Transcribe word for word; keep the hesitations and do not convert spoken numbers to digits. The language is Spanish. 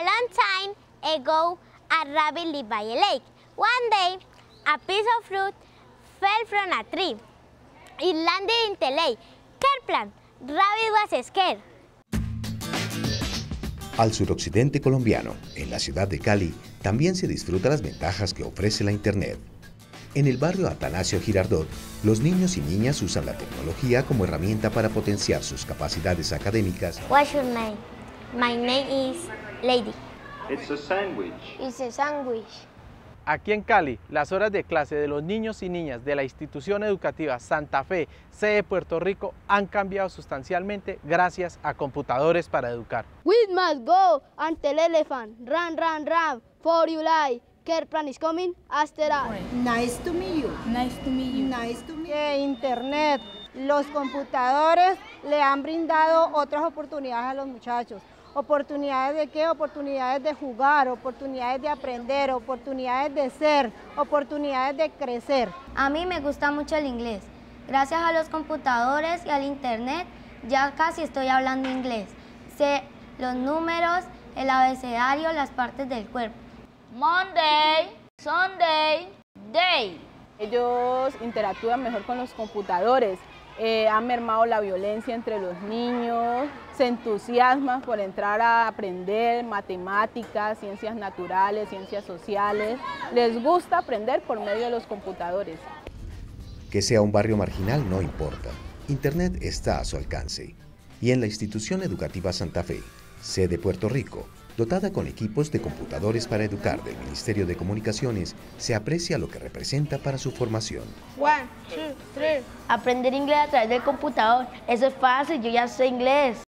long time ago, a rabbit lived by a lake. One day, a piece of fruit fell from a tree. It landed in the lake. Kerplan, rabbit was scared. Al suroccidente colombiano, en la ciudad de Cali, también se disfruta las ventajas que ofrece la Internet. En el barrio Atanasio Girardot, los niños y niñas usan la tecnología como herramienta para potenciar sus capacidades académicas. What's your name? My name is Lady. It's a sandwich. It's a sandwich. Aquí en Cali, las horas de clase de los niños y niñas de la institución educativa Santa Fe, sede Puerto Rico, han cambiado sustancialmente gracias a computadores para educar. We must go ante el elephant. Run, run, run. For you lie. Kerplan is coming after us. Nice to meet you. Nice to meet you. Nice to meet you. Internet, los computadores le han brindado otras oportunidades a los muchachos. ¿Oportunidades de qué? Oportunidades de jugar, oportunidades de aprender, oportunidades de ser, oportunidades de crecer. A mí me gusta mucho el inglés. Gracias a los computadores y al internet ya casi estoy hablando inglés. Sé los números, el abecedario, las partes del cuerpo. Monday, Sunday, Day. Ellos interactúan mejor con los computadores. Eh, han mermado la violencia entre los niños, se entusiasman por entrar a aprender matemáticas, ciencias naturales, ciencias sociales. Les gusta aprender por medio de los computadores. Que sea un barrio marginal no importa. Internet está a su alcance. Y en la institución educativa Santa Fe, sede Puerto Rico, dotada con equipos de computadores para educar del Ministerio de Comunicaciones, se aprecia lo que representa para su formación. One, two, three. Aprender inglés a través del computador, eso es fácil, yo ya sé inglés.